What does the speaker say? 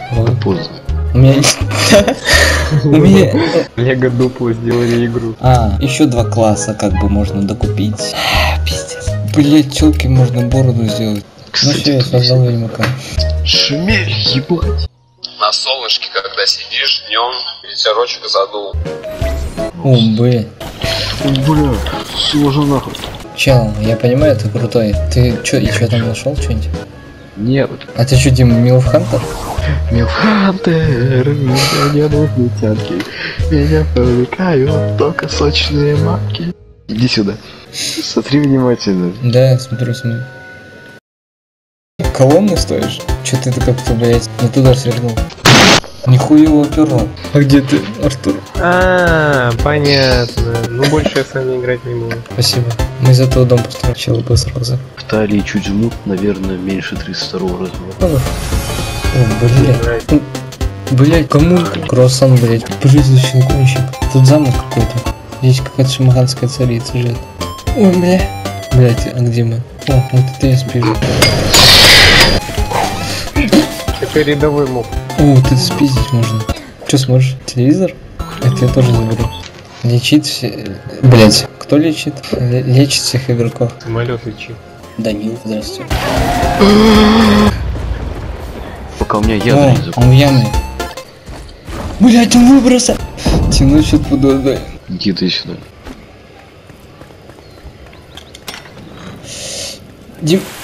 Да поздно. У меня... У меня... Лего дупло сделали игру. Еще 2 класса как бы можно докупить. Пиздец. Блять, челки можно бороду сделать. Ну все, я создал ведьмака. Шмель, ебать. На солнышке, когда сидишь днем, ветерочек задул. О, блять. Бля, сложно нахуй. Чел, я понимаю, ты крутой. Ты чё, и чё там нашел что-нибудь? Нет. А ты что, Дима, Милф Хантер? Милфхантер, меня не нужны тянки. Меня привлекают только сочные маки. Иди сюда. Смотри внимательно. Да, смотрю. Колонны стоишь? Чё ты как-то, блять, не туда свернул? Нихуево перо. А где ты, Артур? Понятно. Ну больше я с вами играть не буду. Спасибо. Мы из этого дом построили. Чел бы сразу. В талии чуть жмут, наверное, меньше 32 размера. О, блядь. Блядь, кому? Круассан, блядь. Призрачный кончик. Тут замок какой-то. Здесь какая-то шамаханская царица живет. Ой, бля. Блядь, а где мы? О, вот это я спижу. Это рядовой моб. О, вот это спиздить можно. Че смотришь? Телевизор? Это я тоже заберу. Лечит все... Блядь, кто лечит? Лечит всех игроков. Самолет лечит. Данил, здравствуйте. Пока у меня ядра не закончились. Он в яме. Блять, он выбросил. Тяну чуть под водой. Иди ты сюда. Дим...